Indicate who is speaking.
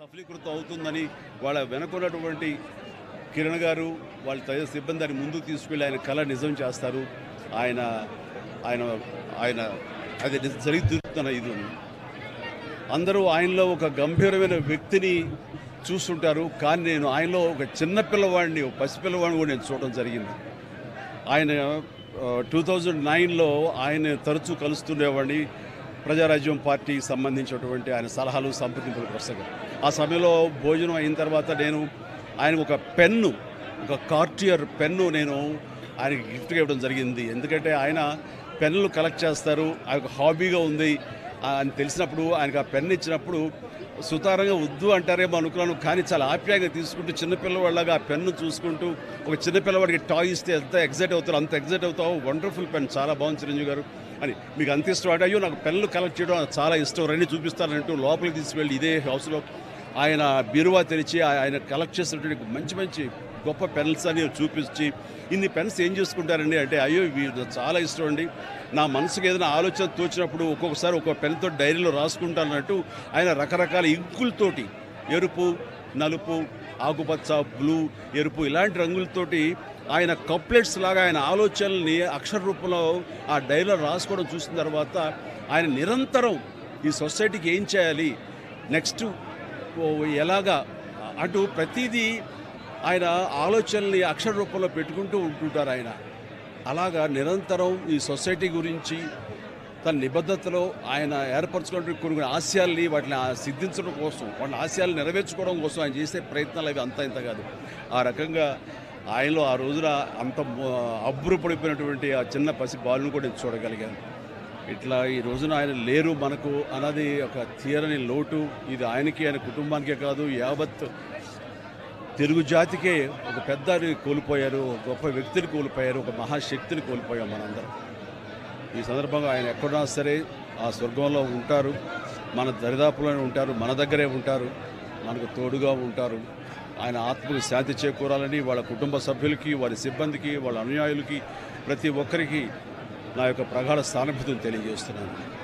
Speaker 1: సఫలీకృతం అవుతుందని వాళ్ళ వెనుకున్నటువంటి కిరణ్ గారు వాళ్ళ తదితర సిబ్బంది దాన్ని ముందుకు తీసుకెళ్ళి ఆయన కళ నిజం చేస్తారు. ఆయన ఆయన ఆయన అది జరుగుతున్న ఇది అందరూ ఆయనలో ఒక గంభీరమైన వ్యక్తిని చూస్తుంటారు. కానీ నేను ఆయనలో ఒక చిన్న పిల్లవాడిని, ఒక పసిపిల్లవాడిని కూడా నేను చూడడం జరిగింది. ఆయన 2009లో ఆయన తరచూ కలుస్తుండేవాడిని. ప్రజారాజ్యం పార్టీకి సంబంధించినటువంటి ఆయన సలహాలు సంప్రదింపుల పుస్తకం. ఆ సమయంలో భోజనం అయిన తర్వాత నేను ఆయనకు ఒక పెన్ను, ఒక కార్టియర్ పెన్ను నేను ఆయనకి గిఫ్ట్గా ఇవ్వడం జరిగింది. ఎందుకంటే ఆయన పెన్నులు కలెక్ట్ చేస్తారు, ఆయనకు హాబీగా ఉంది అని తెలిసినప్పుడు ఆయనకు ఆ పెన్ను ఇచ్చినప్పుడు సుతారంగా వద్దు అంటారేమో అనుకున్నాను. కానీ చాలా ఆప్యాయంగా తీసుకుంటూ చిన్నపిల్లవాళ్ళగా ఆ పెన్ను చూసుకుంటూ, ఒక చిన్నపిల్లవాడికి టాయ్ ఇస్తే ఎంత ఎగ్జైట్ అవుతారు అంత ఎగ్జైట్ అవుతావు. వండర్ఫుల్ పెన్, చాలా బాగుంది చిరంజీవి గారు అని. మీకు అంత ఇష్టం అంటే, అయ్యో నాకు పెన్నులు కలెక్ట్ చేయడం చాలా ఇష్టం, రండి చూపిస్తానంటూ లోపలికి తీసుకువెళ్ళి ఇదే హౌస్లో ఆయన బీరువా తెరిచి ఆయన కలెక్ట్ చేసినటువంటి మంచి మంచి గొప్ప పెన్స్ అని చూపించి, ఇన్ని పెన్స్ ఏం చేసుకుంటారండి అంటే, అయ్యో ఇవి చాలా ఇష్టం అండి, నా మనసుకు ఏదైనా ఆలోచన తోచినప్పుడు ఒక్కొక్కసారి ఒక్కొక్క పెన్తో డైరీలో రాసుకుంటానన్నట్టు ఆయన రకరకాల ఇంకులతోటి, ఎరుపు, నలుపు, ఆకుపచ్చ, బ్లూ, ఎరుపు ఇలాంటి రంగులతోటి ఆయన కప్లెట్స్ లాగా ఆయన ఆలోచనల్ని అక్షర రూపంలో ఆ డైరీలో రాసుకోవడం చూసిన తర్వాత ఆయన నిరంతరం ఈ సొసైటీకి ఏం చేయాలి, నెక్స్ట్ ఎలాగా అటు ప్రతిదీ ఆయన ఆలోచనల్ని అక్షర రూపంలో పెట్టుకుంటూ ఉంటుంటారు. ఆయన అలాగా నిరంతరం ఈ సొసైటీ గురించి తన నిబద్ధతలో ఆయన ఏర్పరచుకున్న కొన్ని ఆశయాల్ని వాటిని సిద్ధించడం కోసం, వాటిని ఆశయాలు నెరవేర్చుకోవడం కోసం ఆయన చేసే ప్రయత్నాలు అవి అంతా ఇంత కాదు. ఆ రకంగా ఆయనలో ఆ రోజున అంత అబ్బురపడిపోయినటువంటి ఆ చిన్న పసి బాలును కూడా నేను చూడగలిగాను. ఇట్లా ఈ రోజున ఆయన లేరు మనకు అన్నది ఒక తీరని లోటు. ఇది ఆయనకి, ఆయన కుటుంబానికే కాదు, యావత్ తెలుగు జాతికే ఒక పెద్దని కోల్పోయారు, ఒక గొప్ప వ్యక్తిని కోల్పోయారు, ఒక మహాశక్తిని కోల్పోయాం మనందరం. ఈ సందర్భంగా ఆయన ఎక్కడున్నా సరే ఆ స్వర్గంలో ఉంటారు, మన దరిదాపులోనే ఉంటారు, మన దగ్గరే ఉంటారు, మనకు తోడుగా ఉంటారు. ఆయన ఆత్మకు శాంతి చేకూరాలని వాళ్ళ కుటుంబ సభ్యులకి, వారి సిబ్బందికి, వాళ్ళ అనుయాయులకి, ప్రతి ఒక్కరికి నా యొక్క ప్రగాఢ సానుభూతిని తెలియజేస్తున్నాను.